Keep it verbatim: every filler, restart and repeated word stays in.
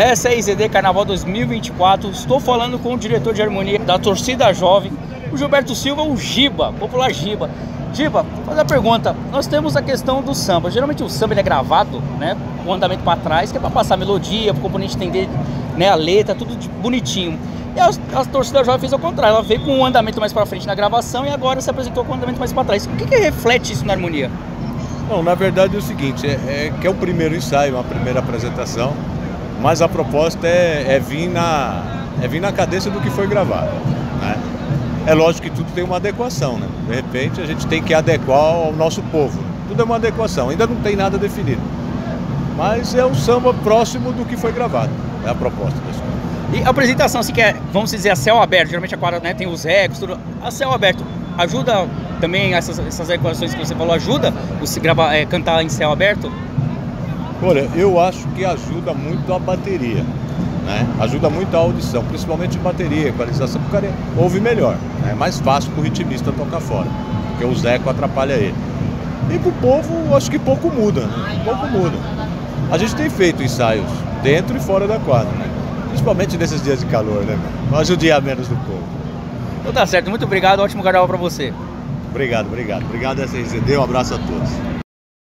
Essa é a I Z D Carnaval dois mil e vinte e quatro. Estou falando com o diretor de harmonia da torcida jovem, o Gilberto Silva, o Giba, popular Giba. Giba, vou fazer a pergunta. Nós temos a questão do samba. Geralmente o samba ele é gravado, né? O andamento para trás, que é para passar a melodia, para o componente entender, né, a letra, tudo de, bonitinho. E a, a torcida jovem fez ao contrário. Ela veio com um andamento mais para frente na gravação e agora se apresentou com um andamento mais para trás. O que, que reflete isso na harmonia? Não, na verdade é o seguinte, é, é que é o primeiro ensaio, a primeira apresentação, mas a proposta é, é, vir, na, é vir na cadência do que foi gravado, né? É lógico que tudo tem uma adequação, né? De repente a gente tem que adequar ao nosso povo. Tudo é uma adequação, ainda não tem nada definido. Mas é um samba próximo do que foi gravado, é a proposta da escola. E a apresentação, assim, que é, vamos dizer, a céu aberto, geralmente a quadra, né, tem os ecos, tudo. A céu aberto ajuda também, essas, essas equações que você falou, ajuda você gravar, é, cantar em céu aberto? Olha, eu acho que ajuda muito a bateria, né? Ajuda muito a audição, principalmente bateria, equalização, porque o cara ouve melhor. É mais fácil para o ritmista tocar fora, porque o ecos atrapalha ele. E para o povo, acho que pouco muda, né? Pouco muda. A gente tem feito ensaios dentro e fora da quadra, né? Principalmente nesses dias de calor, né? Para judiar menos do povo. Então tá certo, muito obrigado, ótimo carnaval para você. Obrigado, obrigado. Obrigado a essa I Z D, um abraço a todos.